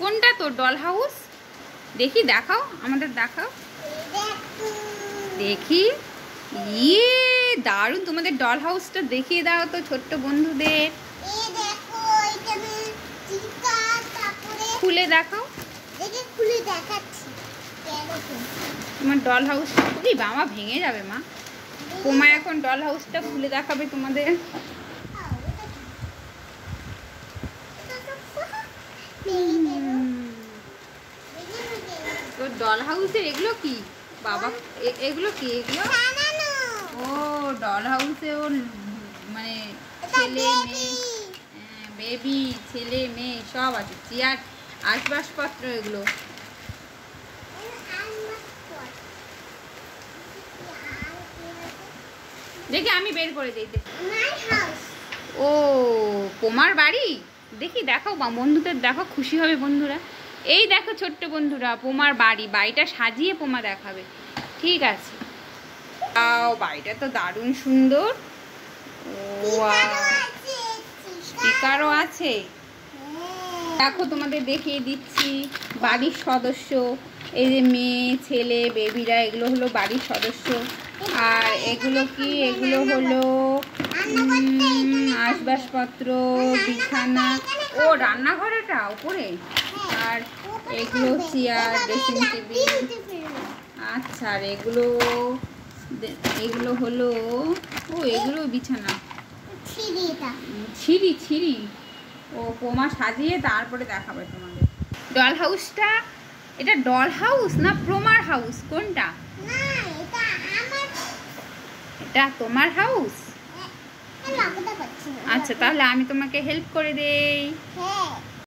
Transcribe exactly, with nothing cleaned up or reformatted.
কোনটা তোর doll house? দেখি, দেখাও, আমাদের দেখাও দেখি। ইয়ে দারুণ, তোমাদের ডল হাউসটা দেখিয়ে দাও তো ছোট্ট বন্ধুদের। খুলে দেখাও। খুলে দেখাচ্ছি তোমার ডল হাউসটা। কি বাবা, ভেঙে যাবে মা। পোমা এখন ডল হাউসটা খুলে দেখাবে তোমাদের। তো ডল হাউসের এগুলো কি বাবা? এগুলো কি? এগুলো ও ডল হাউসে ওর মানে ছেলে মেয়ে, বেবি, ছেলে মেয়ে সব আছে। চেয়ার, আসবাবপত্র এগুলো। দেখি আমি বের করে দিই। ও পোমার বাড়ি। দেখি দেখাও বন্ধুদের, দেখো, খুশি হবে বন্ধুরা। এই দেখো ছোট্ট বন্ধুরা, পোমার বাড়ি। বাড়িটা সাজিয়ে পোমা দেখাবে। ঠিক আছে, আও বাড়িটা তো দারুণ সুন্দর। স্পিকারও আছে। দেখো তোমাদের দেখিয়ে দিচ্ছি বাড়ির সদস্য। এই যে মেয়ে, ছেলে, বেবিরা, এগুলো হলো বাড়ির সদস্য। আর এগুলো কি? এগুলো হলো আসবাবপত্র, বিছানা। ও রান্নাঘরেটা উপরে। আর এগুলো চেয়ার, ড্রেসিং টেবিল। আচ্ছা, আর এগুলো এগুলো হলো, ও এগুলো বিছানা, ছিঁড়ি ছিঁড়ি। ও পোমা সাজিয়ে তারপরে দেখাবে তোমাদের ডল হাউসটা। এটা ডল হাউস না পোমার হাউস? কোনটা? এটা তোমার হাউস। আচ্ছা, তাহলে আমি তোমাকে হেল্প করে দেই।